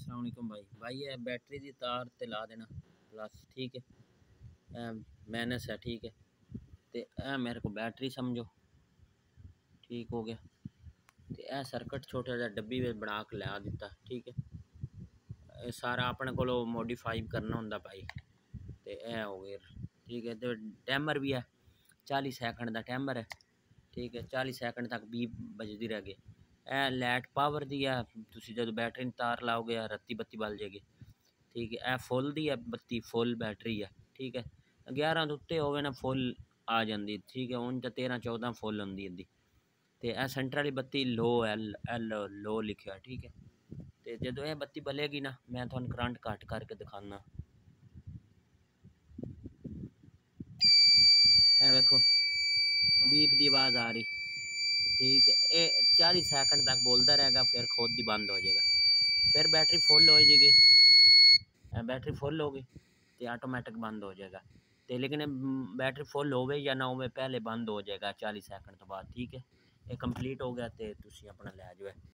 अस्सलाम वालेकुम भाई ये बैटरी की तार ते ला देना प्लस ठीक है। माइनस है ठीक है। तो मेरे को बैटरी समझो ठीक हो गया। तो यह सर्किट छोटा जहा डब्बी में बना के ला दिता ठीक है। सारा अपने को मोडिफाई करना होंगे भाई। तो यह हो गया ठीक है। तो टाइमर भी है 40 सैकंड का टाइमर है ठीक है। 40 सैकंड तक बीप बजती रह गई। ए लाइट पावर दी है, तुम जो बैटरी तार लाओगे रत्ती बत्ती बल जाएगी ठीक है। ए फुल दी है बत्ती, फुल बैटरी है ठीक है। 11 तो उत्ते होवे ना फुल आ जाती ठीक है। उन तो 13-14 फुल होंगी इंदी। तो यह सेंटर वाली बत्ती लो एल लो लिखा ठीक है। तो जो यह बत्ती बलेगी ना मैं थोड़ा करंट घट करके दिखाना। देखो बीप की आवाज़ आ रही ठीक है। ये 40 सैकंड तक बोलता रहेगा फिर खुद ही बंद हो जाएगा। फिर बैटरी फुल हो जाएगी, बैटरी फुल होगी तो ऑटोमैटिक बंद हो जाएगा। तो लेकिन बैटरी फुल होवे या ना होवे पहले बंद हो जाएगा 40 सैकंड तो बाद ठीक है। ये कंप्लीट हो गया तो तुम अपना लै जाओ।